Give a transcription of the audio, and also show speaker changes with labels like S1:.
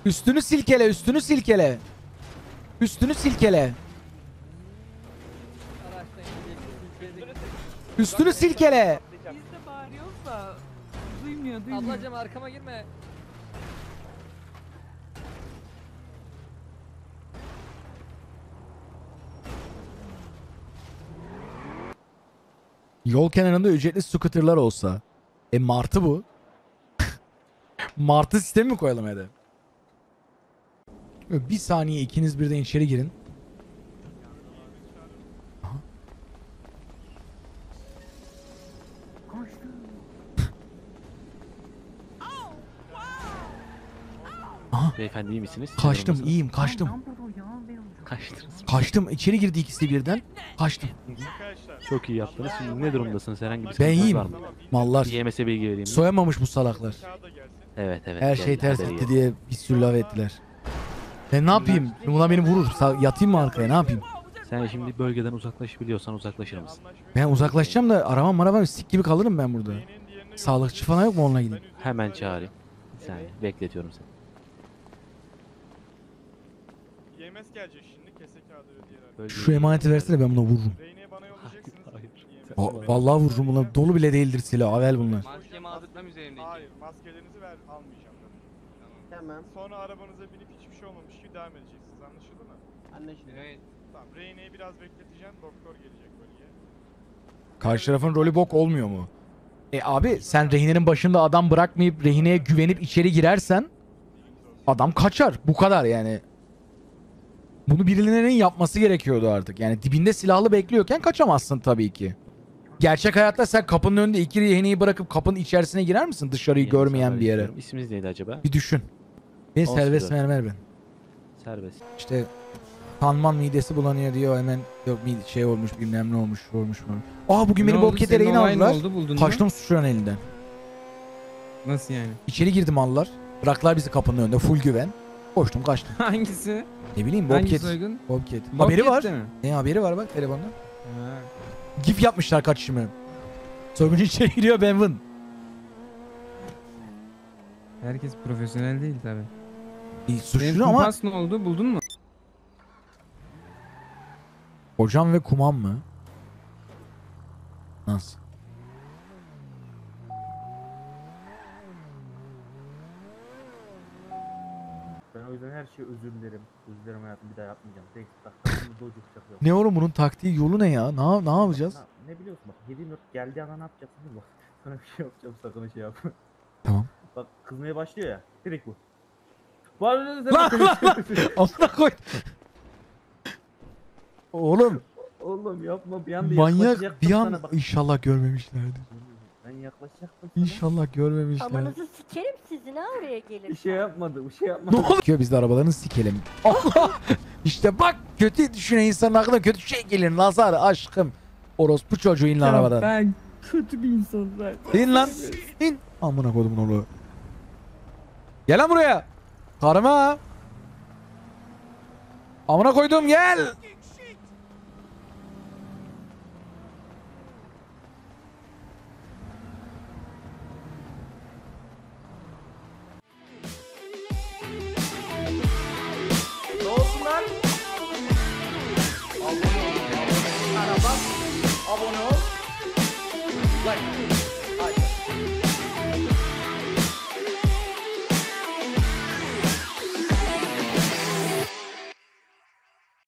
S1: Üstünü silkele, üstünü silkele. Üstünü silkele. Üstünü silkele.
S2: Biz de bağırıyoruz da duymuyor.
S3: Ablacım arkama girme.
S1: Yol kenarında ücretli scooterlar olsa. Martı bu. Martı sistemi mi koyalım hadi? Bir saniye ikiniz birden içeri girin.
S4: Beyefendi iyi misiniz?
S1: Kaçtım, iyiyim, kaçtım.
S4: Kaçtınız.
S1: Kaçtım, içeri girdi ikisi birden. Kaçtım.
S4: Çok iyi yaptınız. Şimdi ne durumdasınız? Herhangi bir
S1: Ben
S4: sıkıntınız
S1: iyiyim.
S4: var mı?
S1: Mallar.
S4: YMS'e bilgi vereyim mi?
S1: Soyamamış bu salaklar.
S4: Evet evet.
S1: Her
S4: geldi,
S1: şey ters
S4: haberi
S1: gitti
S4: geldi.
S1: diye bir sürü laf ettiler. Ben ne yapayım? Buna beni vurur. Yatayım mı arkaya, ne yapayım?
S4: Sen şimdi bölgeden uzaklaşabiliyorsan uzaklaşır mısın?
S1: Ben uzaklaşacağım da aramam sik gibi kalırım ben burada. Sağlıkçı falan yok mu, onunla gideyim?
S4: Hemen çağırayım. Bir saniye bekletiyorum seni.
S5: YMS gelecek şimdi kese kağıdı ödeyerek.
S4: Bölgeyi-
S1: Şu emaneti versene, ben buna vururum.
S5: Reyne'yi bana yollayacaksınız.
S4: Hayır.
S1: Vallahi vururum, bunlar dolu bile değildir silah, avel bunlar.
S6: Maskemi aldırtmam üzerimdeki.
S5: Hayır maskelerinizi ver almayacağım ben.
S6: Tamam.
S5: Sonra arabanıza binip hiçbir şey olmamış gibi devam edeceksiniz anlaşıldı mı?
S6: Anlaşıldı. Evet.
S5: Tamam Reyne'yi biraz bekleteceğim doktor gelecek bölgeye.
S1: Karşı tarafın rolü bok olmuyor mu? Abi sen rehinenin başında adam bırakmayıp rehineye güvenip içeri girersen adam kaçar. Bu kadar yani. Bunu birilerinin yapması gerekiyordu artık. Yani dibinde silahlı bekliyorken kaçamazsın tabii ki. Gerçek hayatta sen kapının önünde iki rehineyi bırakıp kapının içerisine girer misin, dışarıyı
S4: Yeni
S1: görmeyen
S4: haber
S1: bir yere?
S4: istiyorum. İsminiz neydi acaba?
S1: Bir düşün. Beni
S4: Olsun
S1: serbest
S4: biraz.
S1: mermer ben.
S4: Serbest.
S1: İşte kanman midesi bulanıyor diyor, hemen yok şey olmuş, bilmem ne olmuş. Bugün beni Bobcat'e rehin aldılar. Kaçtım suçluların elinden.
S7: Nasıl yani?
S1: İçeri girdim aldılar. Bıraktılar bizi kapının önünde, full güven. Koştum kaçtım.
S7: Hangisi?
S1: Ne bileyim,
S7: Hangi
S1: Bobcat.
S7: soygun?
S1: Bobcat. Haberi var.
S7: Bobcat'te mi?
S1: Ne haberi var bak telefonda.
S7: Ha.
S1: GIF yapmışlar kaçışımı. Soyguncu içeri giriyor, ben vın.
S7: Herkes profesyonel değil tabi. Senin
S1: Suçlu ama
S7: kumpas ne oldu, buldun mu?
S1: hocam ve kumam mı? Nasıl?
S8: Ben o yüzden her şeye özür dilerim. Özür dilerim hayatım, bir daha yapmayacağım. Tek dakikasını dojuk yapıyorum.
S1: Ne oğlum, bunun taktiği yolu ne ya? Ne yapacağız?
S8: Ne biliyorsun bak, 7/4 geldiği anda ne yapacaksın değil mi? Bak sana bir şey yapacağım, sakın şey yapma.
S1: Tamam.
S8: Bak kızmaya başlıyor ya, direkt bu. Bu arada
S1: Lan amına koy. Oğlum
S8: Oğlum yapma, bir anda
S1: manyak
S8: yaklaşacaktım
S1: bir an,
S8: sana, bak.
S1: inşallah görmemişlerdi.
S8: Ben yaklaşacaktım sana.
S1: İnşallah görmemişler.
S9: Amanızı sikerim sizi, ne oraya gelir?
S8: Bir şey yapmadı, bir şey
S1: Ne
S8: yapmadı.
S1: oluyor, biz de arabalarını sikelim. Allah! İşte bak, kötü düşünen insanın aklına kötü şey gelir. Nazar aşkım. Orospu çocuğu, in lan arabadan.
S2: Ben kötü bir insan zaten.
S1: İn lan. İn. Amına koydum onu. Gel lan buraya. Karıma. Amına koydum, gel.
S6: Ne olsun lan? Abone ol. Araba. Abone ol. Like.